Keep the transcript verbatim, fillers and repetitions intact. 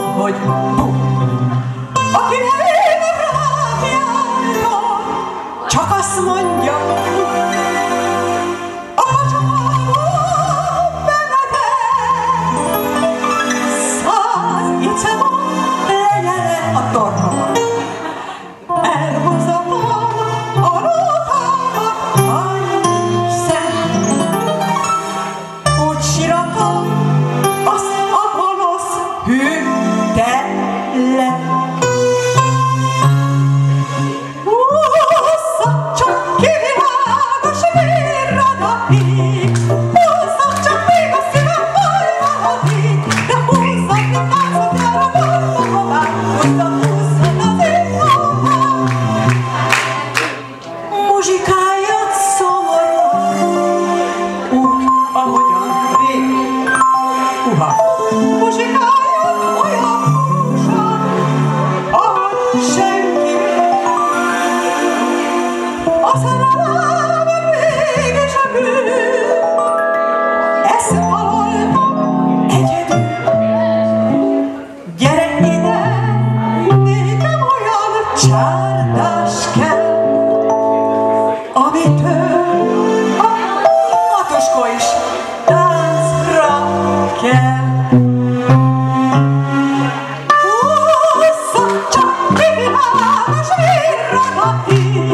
hogy bum. Aki nem él a rádiáról, csak azt mondja, a kacsamáról benedek. Száz icemon legyen a tornomon. Elhozatom a rókámat, annyi szem. Úgy siratom, azt a gonosz hűtelen. Húzzak csak ki világos virradatig, húzzak csak még a szívem hajnaladig, de húzzak, mint táncotára mondom a már, húzzak, húzzak az én magam. Muzsikáljad szomorúan, úgy, ahogyan rég. Uha! Muzsikáljad olyan húsan, ahogy senki. A szerelem mégis a bűn, ezt hallottam egyedül. Gyere ide, nékem olyan csárdás kell, amitől a matuskó is táncra kell. Húzzak csak ki világos virradatig,